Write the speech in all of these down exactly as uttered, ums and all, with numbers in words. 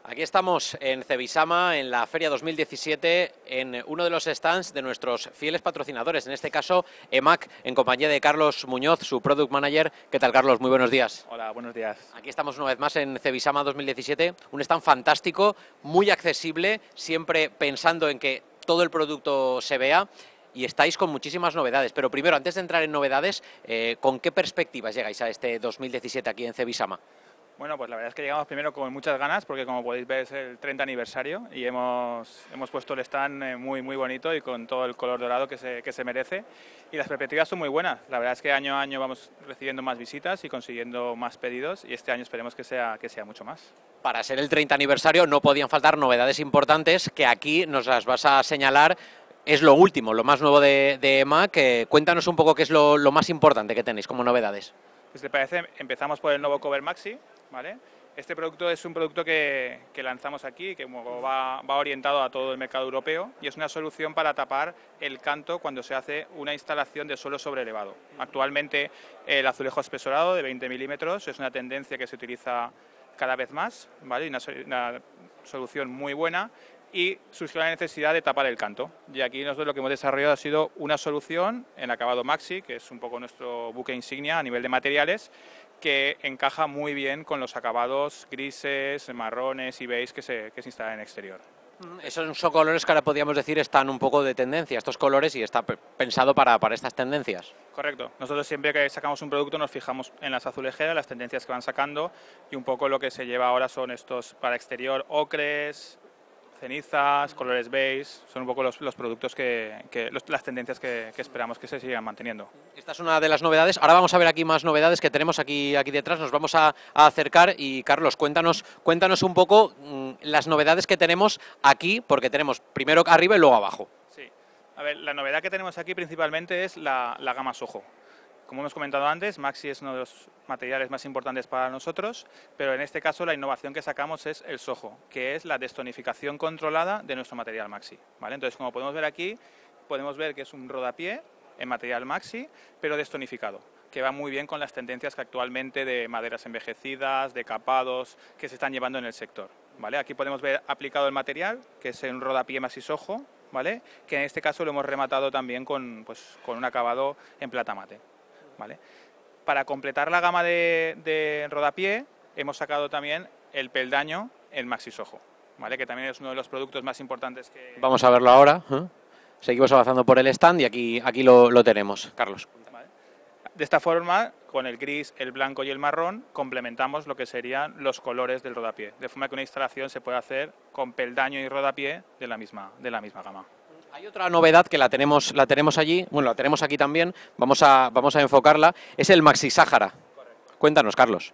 Aquí estamos en Cebisama, en la Feria dos mil diecisiete, en uno de los stands de nuestros fieles patrocinadores, en este caso EMAC, en compañía de Carlos Muñoz, su Product Manager. ¿Qué tal, Carlos? Muy buenos días. Hola, buenos días. Aquí estamos una vez más en Cebisama dos mil diecisiete, un stand fantástico, muy accesible, siempre pensando en que todo el producto se vea. Y estáis con muchísimas novedades, pero primero, antes de entrar en novedades, eh, ¿con qué perspectivas llegáis a este dos mil diecisiete aquí en Cebisama? Bueno, pues la verdad es que llegamos primero con muchas ganas, porque como podéis ver es el treinta aniversario y hemos, hemos puesto el stand muy, muy bonito y con todo el color dorado que se, que se merece. Y las perspectivas son muy buenas. La verdad es que año a año vamos recibiendo más visitas y consiguiendo más pedidos, y este año esperemos que sea, que sea mucho más. Para ser el treinta aniversario no podían faltar novedades importantes que aquí nos las vas a señalar. Es lo último, lo más nuevo de, de EMAC. Eh, cuéntanos un poco qué es lo, lo más importante que tenéis como novedades. Si te parece, empezamos por el nuevo Cover Maxi, ¿vale? Este producto es un producto que, que lanzamos aquí, que va, va orientado a todo el mercado europeo, y es una solución para tapar el canto cuando se hace una instalación de suelo sobrelevado. Actualmente el azulejo espesorado de veinte milímetros es una tendencia que se utiliza cada vez más, ¿vale? Una, una solución muy buena, y surgió la necesidad de tapar el canto. Y aquí nosotros lo que hemos desarrollado ha sido una solución en acabado Maxi, que es un poco nuestro buque insignia a nivel de materiales, que encaja muy bien con los acabados grises, marrones y beige que se, que se instalan en exterior. Esos son colores que ahora podríamos decir están un poco de tendencia, estos colores, y está pensado para, para estas tendencias. Correcto. Nosotros siempre que sacamos un producto nos fijamos en las azulejeras, las tendencias que van sacando, y un poco lo que se lleva ahora son estos para exterior ocres, cenizas, colores beige, son un poco los, los productos que, que los, las tendencias que, que esperamos que se sigan manteniendo. Esta es una de las novedades. Ahora vamos a ver aquí más novedades que tenemos aquí, aquí detrás, nos vamos a, a acercar, y Carlos, cuéntanos, cuéntanos un poco mmm, las novedades que tenemos aquí, porque tenemos primero arriba y luego abajo. Sí, a ver, la novedad que tenemos aquí principalmente es la, la gama Soho. Como hemos comentado antes, Maxi es uno de los materiales más importantes para nosotros, pero en este caso la innovación que sacamos es el Soho, que es la destonificación controlada de nuestro material Maxi, ¿vale? Entonces, como podemos ver aquí, podemos ver que es un rodapié en material Maxi, pero destonificado, que va muy bien con las tendencias que actualmente de maderas envejecidas, de capados, que se están llevando en el sector, ¿vale? Aquí podemos ver aplicado el material, que es un rodapié Maxi Soho, ¿vale? Que en este caso lo hemos rematado también con, pues, con un acabado en plata mate. ¿Vale? Para completar la gama de, de rodapié hemos sacado también el peldaño en Maxi Soho, ¿vale? Que también es uno de los productos más importantes que... Vamos a verlo ahora. ¿eh? Seguimos avanzando por el stand y aquí, aquí lo, lo tenemos, Carlos. ¿Vale? De esta forma, con el gris, el blanco y el marrón, complementamos lo que serían los colores del rodapié, de forma que una instalación se puede hacer con peldaño y rodapié de la misma, de la misma gama. Hay otra novedad que la tenemos, la tenemos allí, bueno, la tenemos aquí también, vamos a, vamos a enfocarla, es el Maxi Sahara. Correcto. Cuéntanos, Carlos.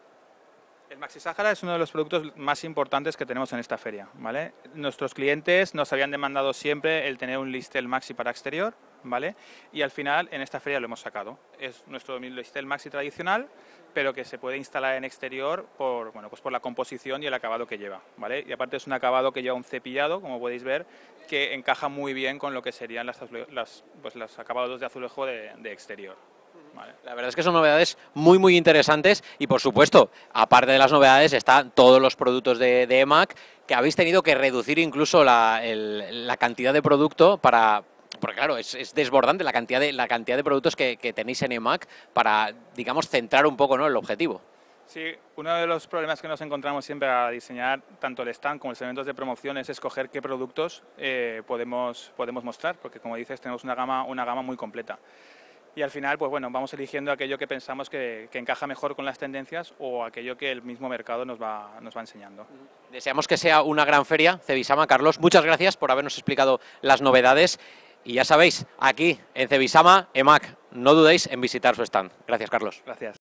El Maxi Sahara es uno de los productos más importantes que tenemos en esta feria, ¿vale? Nuestros clientes nos habían demandado siempre el tener un listel Maxi para exterior, ¿vale? Y al final en esta feria lo hemos sacado. Es nuestro listel Maxi tradicional, pero que se puede instalar en exterior por, bueno, pues por la composición y el acabado que lleva, ¿vale? Y aparte es un acabado que lleva un cepillado, como podéis ver, que encaja muy bien con lo que serían las, las, pues los acabados de azulejo de, de exterior. Vale. La verdad es que son novedades muy muy interesantes, y por supuesto, aparte de las novedades, están todos los productos de, de EMAC, que habéis tenido que reducir incluso la, el, la cantidad de producto para... Porque claro, es, es desbordante la cantidad de, la cantidad de productos que, que tenéis en EMAC para, digamos, centrar un poco, ¿no?, el objetivo. Sí, uno de los problemas que nos encontramos siempre a diseñar tanto el stand como los eventos de promoción es escoger qué productos eh, podemos, podemos mostrar, porque como dices, tenemos una gama, una gama muy completa. Y al final, pues bueno, vamos eligiendo aquello que pensamos que, que encaja mejor con las tendencias, o aquello que el mismo mercado nos va, nos va enseñando. Deseamos que sea una gran feria, Cebisama. Carlos, muchas gracias por habernos explicado las novedades. Y ya sabéis, aquí en Cebisama, EMAC, no dudéis en visitar su stand. Gracias, Carlos. Gracias.